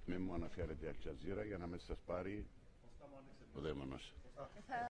Μην μου αναφέρετε Αλτζαζίρα για να μην σας πάρει ο δαίμονας.